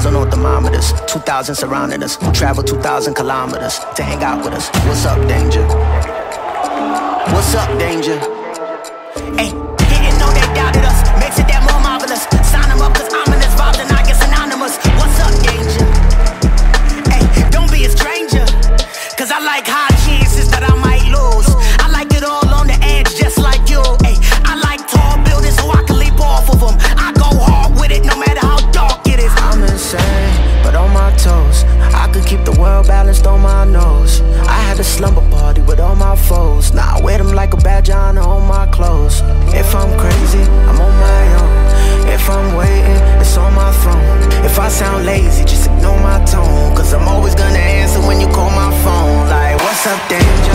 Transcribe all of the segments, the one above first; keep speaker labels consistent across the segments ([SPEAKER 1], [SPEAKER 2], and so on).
[SPEAKER 1] 2,000 on thermometers, 2,000 surrounding us. Travel 2,000 kilometers to hang out with us. What's up, danger? What's up, danger? Hey, didn't know they doubted us. Makes it that more marvelous. Sign them up, cause ominous vibes and I get synonymous. What's up, danger? Hey, don't be a stranger, cause I like high chances that I might lose. I like it all on the edge, just like you. Hey, I like tall buildings so I can leap off of them. I go hard with it no matter how dark it is. I'm insane, but on my toes. I could keep the world balanced on my nose. I had a slumber party with all my foes. Now I wear them like a badge on my clothes. If I'm crazy, I'm on my own. If I'm waiting, it's on my throne. If I sound lazy, just ignore my tone, cause I'm always gonna answer when you call my phone. Like, what's up, danger?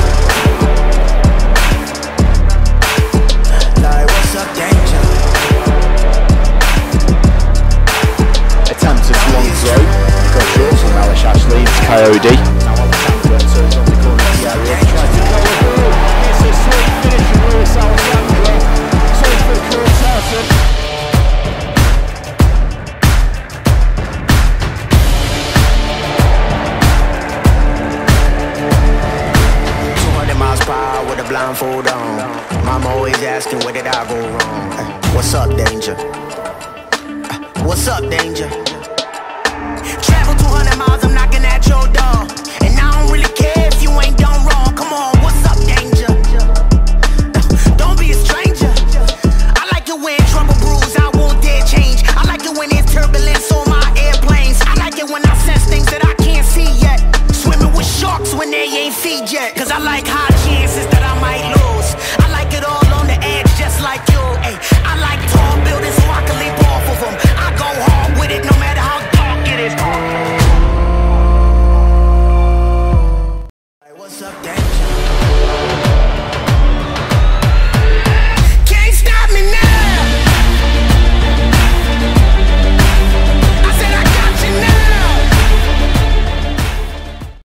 [SPEAKER 1] Like, what's up, danger?
[SPEAKER 2] Attempt at one throw. Got short from Alish Ashley. It's Coyote. Now Alessandro turns on the corner of the area. Tries to go through. It's a sweet finish from Luis Alessandro. Sorry for Curtis.
[SPEAKER 1] 200 miles per hour with a blindfold on. Mama always asking where did I go wrong. What's up, danger? What's up, danger? Travel 200 miles, I'm knocking at your door. And I don't really care if you ain't done wrong. Come on, what's up, danger? Don't be a stranger. I like it when trouble brews, I won't dare change. I like it when there's turbulence on my airplanes. I like it when I sense things that I can't see yet. Swimming with sharks when they ain't feed yet. Cause I like high chances that I might lose.